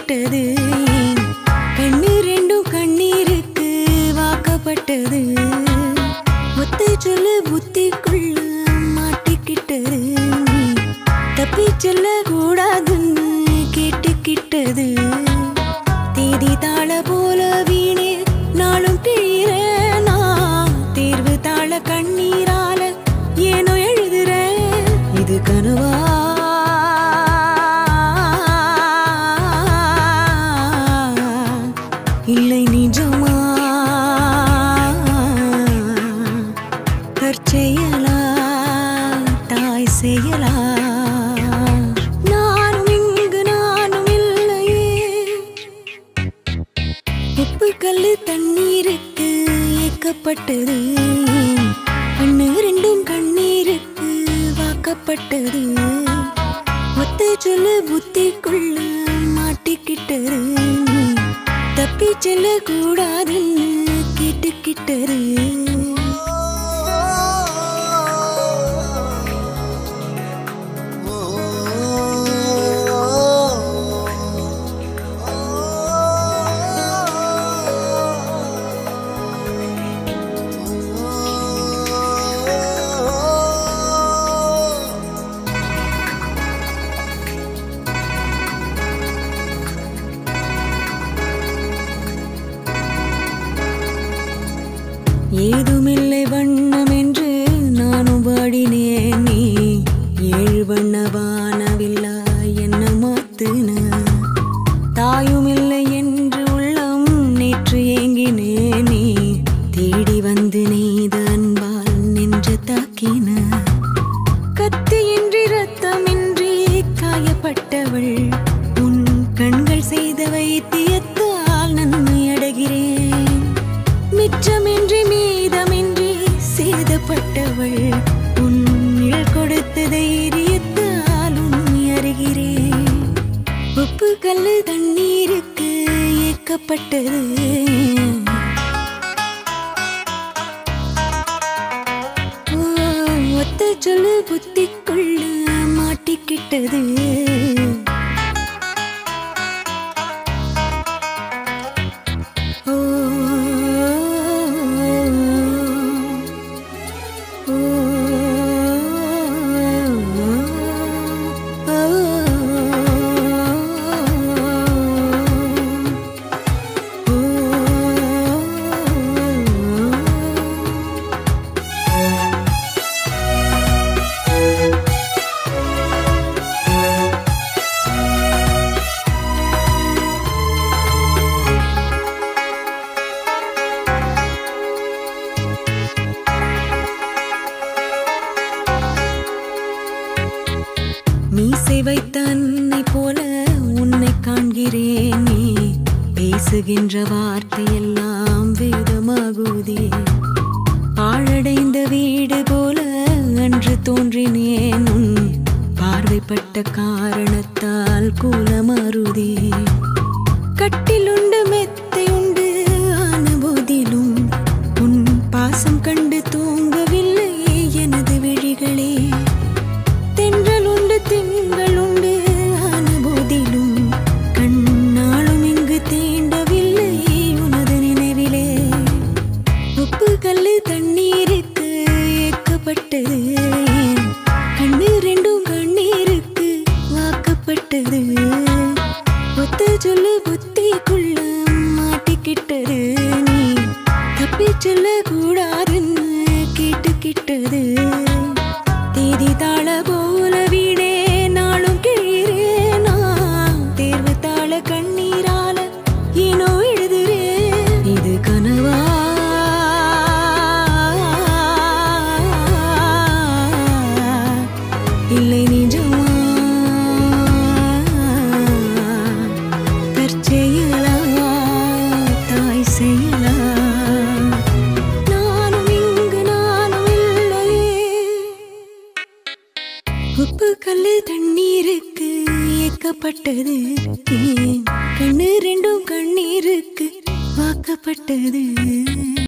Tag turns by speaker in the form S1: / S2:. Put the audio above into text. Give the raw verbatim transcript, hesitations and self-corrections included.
S1: ஏக்கப்பட்டது கண்ணு ரெண்டும் கண்ணீருக்கு வாக்கப்பட்டது ஒத்தை சொல்ல புத்திக்குள்ள மாட்டிக்கிட்டது தப்பி செல்ல கூடாதுன்னு கேட்டுக்கிட்டது தேதி தாள போல வீணே நாளும் கிழிறேனா தேர்வு தாள கண்ணீரால ஏனோ எழுதுறேன் இது கனவா இல்லை நிஜமா கற்செயலா தாய் செயலா நானும் இங்கு நானும் இல்லையே உப்பு கல்லு தண்ணீருக்கு ஏக்கப்பட்டது கண்ணு ரெண்டும் கண்ணீருக்கு வாக்கப்பட்டது ஒத்தை சொல்ல புத்திக்குள்ள மாட்டிக்கிட்டது தப்பி செல்ல கூடாதுன்னு கேட்டுக்கிட்டது ஏதுமில்லை வண்ணம் என்று நானும் பாடினேன் நீ ஏழு வண்ண வானவில்லா என்ன மாத்துன தாயும் இல்லை என்று உள்ளம் நேற்று ஏங்கினேன் நீ தேடி வந்து நெய்த அன்பால் நின்று தாக்கின கத்தியின்றி ரத்தமின்றி காயப்பட்டவள் உன் கண்கள் செய்த வைத்தியத்தால் நன்மை அடைகிறேன் மிச்சமின்றி மீதமின்றி சேதப்பட்டவள் உன்னில் கொடுத்த தைரியத்தால் உண்மை அறிகிறேன் உப்பு கல்லு தண்ணீருக்கு ஏக்கப்பட்டது ஒத்த சொல்லு புத்திக்குள்ள மாட்டிக்கிட்டது மீசை வைத்த அன்னை போல உன்னை காண்கிறேனே பேசுகின்ற வார்த்தையெல்லாம் வேதமாகுதே பாழடைந்த வீடு போல அன்று தோன்றினேன் உன் பார்வைப்பட்ட காரணத்தால் கூலமாறுதே கட்டில் உண்டு மெத்தை உண்டு ஆன போதிலும் உன் பாசம் கண்டு தூங்கவில்லை எனது விழிகளே தென்றல் உண்டு திங்கள் உண்டு ஆன போதிலும் கண்ணாலும் இங்கு தீண்டவில்லை உனது நினைவிலே உப்பு கல்லு தண்ணீருக்கு ஏக்கப்பட்டது கண்ணு ரெண்டும் கண்ணீருக்கு வாக்கப்பட்டது ஒத்த சொல்லு புத்திக்குள்ள மாட்டிக்கிட்டது நீ தப்பி செல்ல கூடாதுன்னு கேட்டுக்கிட்டது தேதி தாள போல வீடே நாளும் கிழிறேனா தேர்வு தாள கண்ணீரால ஏனோ எழுதுறேன் இது கனவா இல்லை நிஜமா கற்செயலா தாய் செயலா நானும் இங்கு நானும் இல்லையே உப்பு கல்லு தண்ணீருக்கு ஏக்கப்பட்டது கண்ணு ரெண்டும் கண்ணீருக்கு வாக்கப்பட்டது.